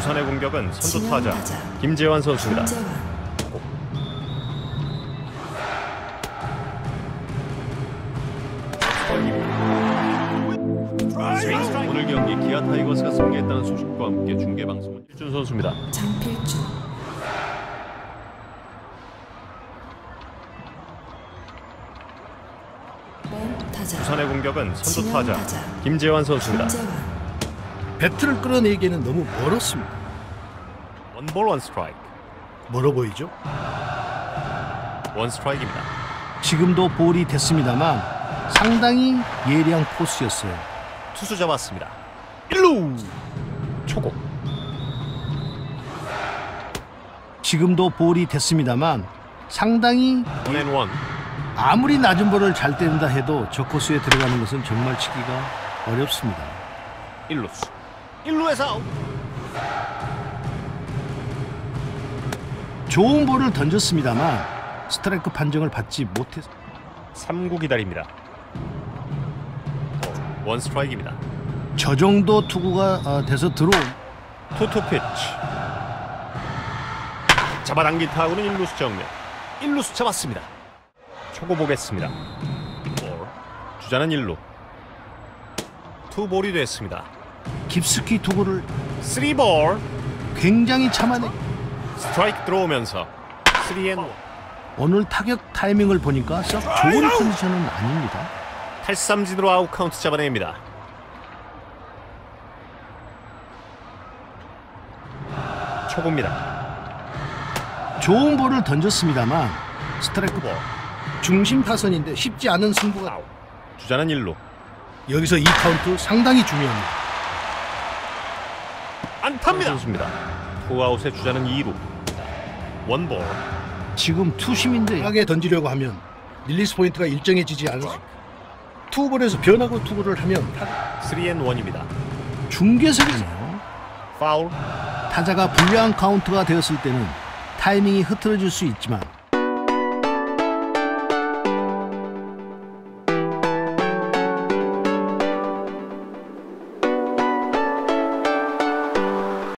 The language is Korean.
두산의 공격은 선두 타자 김재환 선수입니다. 오늘 경기 기아 타이거스가 승리했다는 소식과 함께 중계 방송은 필준 선수입니다. 장필준. 두산의 공격은 선두 타자 김재환 선수입니다. 배트를 끌어내기에는 너무 멀었습니다. 원볼 원스트라이크. 멀어 보이죠? 원스트라이크입니다. 지금도 볼이 됐습니다만 상당히 예리한 코스였어요. 투수 잡았습니다. 1루 초고. 지금도 볼이 됐습니다만 상당히 원앤원. 아무리 낮은 볼을 잘 때린다 해도 저 코스에 들어가는 것은 정말 치기가 어렵습니다. 1루수 1루에서 아웃. 좋은 볼을 던졌습니다만 스트라이크 판정을 받지 못해서 3구 기다립니다. 원스트라이크입니다. 저 정도 투구가 돼서 들어온 투투 피치. 잡아당긴 타구는 1루수 정면. 1루수 잡았습니다. 초고 보겠습니다. 주자는 1루. 투볼이 됐습니다. 깊숙이 투구를 3볼. 굉장히 참아내. 스트라이크 들어오면서 3&1. 오늘 타격 타이밍을 보니까 썩 좋은 컨디션은 아닙니다. 탈삼진으로 아웃 카운트 잡아냅니다. 초구입니다. 좋은 볼을 던졌습니다만 스트라이크 볼. 중심 타선인데 쉽지 않은 승부가. 주자는 1루. 여기서 이 카운트 상당히 중요합니다. 안타입니다. 선수입니다. 투아웃의 주자는 2루. 원볼. 지금 투심인데 하게 던지려고 하면 릴리스 포인트가 일정해지지 않을 수. 투볼에서 변화구 투구를 하면 3&1입니다. 중계석이네요. 파울. 타자가 불리한 카운트가 되었을 때는 타이밍이 흐트러질 수 있지만